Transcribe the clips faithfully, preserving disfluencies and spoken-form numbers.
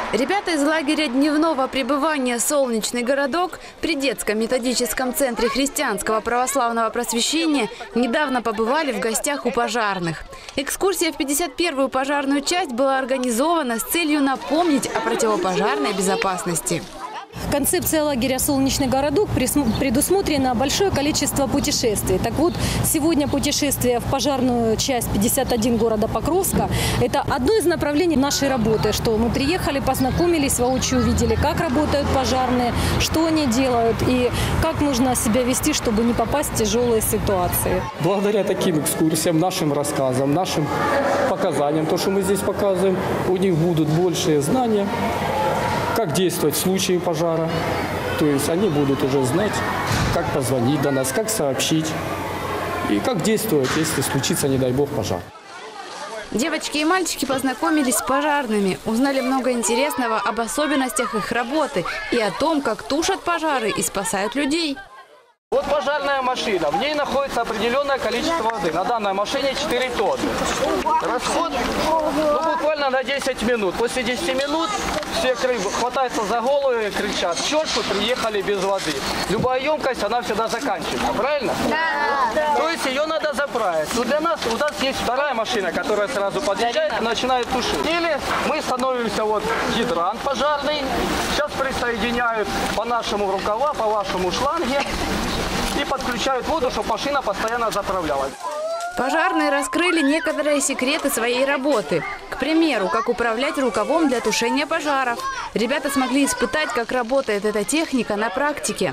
Ребята из лагеря дневного пребывания «Солнечный городок» при детском методическом центре христианского православного просвещения недавно побывали в гостях у пожарных. Экскурсия в пятьдесят первую пожарную часть была организована с целью напомнить о противопожарной безопасности. Концепция лагеря «Солнечный городок» предусмотрено большое количество путешествий. Так вот, сегодня путешествие в пожарную часть пятьдесят один города Покровска – это одно из направлений нашей работы, что мы приехали, познакомились, воочию увидели, как работают пожарные, что они делают и как нужно себя вести, чтобы не попасть в тяжелые ситуации. Благодаря таким экскурсиям, нашим рассказам, нашим показаниям, то, что мы здесь показываем, у них будут большие знания, как действовать в случае пожара. То есть они будут уже знать, как позвонить до нас, как сообщить и как действовать, если случится, не дай бог, пожар. Девочки и мальчики познакомились с пожарными, узнали много интересного об особенностях их работы и о том, как тушат пожары и спасают людей. Вот пожарная машина, в ней находится определенное количество воды. На данной машине четыре тонны. Расход ну, буквально на десять минут. После десяти минут все хватаются за голову и кричат: черт, мы приехали без воды. Любая емкость, она всегда заканчивается, правильно? Да. То есть ее надо заправить. Но для нас, у нас есть вторая машина, которая сразу подъезжает и начинает тушить. Или мы становимся вот гидрант пожарный. Сейчас присоединяют по нашему рукава, по вашему шланге. И подключают воду, чтобы машина постоянно заправлялась. Пожарные раскрыли некоторые секреты своей работы. К примеру, как управлять рукавом для тушения пожаров. Ребята смогли испытать, как работает эта техника на практике.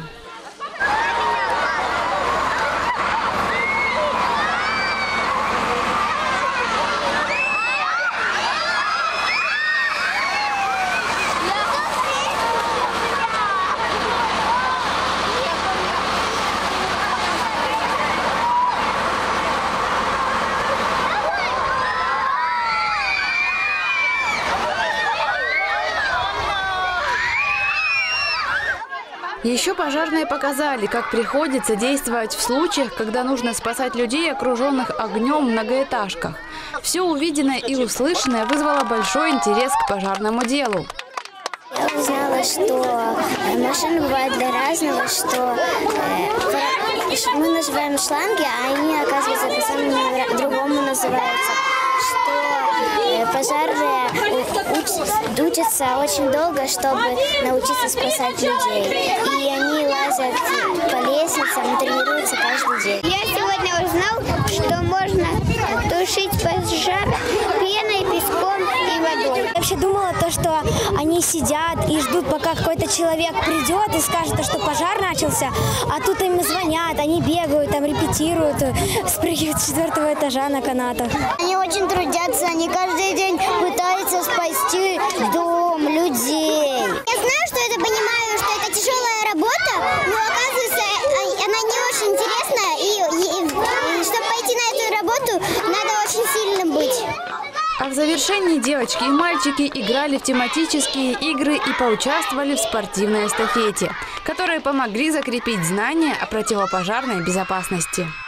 Еще пожарные показали, как приходится действовать в случаях, когда нужно спасать людей, окруженных огнем в многоэтажках. Все увиденное и услышанное вызвало большой интерес к пожарному делу. Я узнала, что машины бывают для разного, что мы называем шланги, а они, оказывается, по-другому называются. Что пожарные учатся очень долго, чтобы научиться спасать людей. И они лазят по лестницам, тренируются каждый день. Я сегодня узнал, что можно тушить пожар пеной, песком и водой. Я вообще думала, то, что они сидят и ждут, пока какой-то человек придет и скажет, что пожар начался, а тут им звонят, они бегают, там репетируют, спрыгивают с четвертого этажа на канатах. Они очень трудятся, они каждый день пытаются спасти дом, людей. Я знаю, что это понимаю, что это тяжелая работа, но оказывается, она не очень интересная, и, и, и чтобы пойти на эту работу, надо очень сильным быть. А в завершении девочки и мальчики играли в тематические игры и поучаствовали в спортивной эстафете, которые помогли закрепить знания о противопожарной безопасности.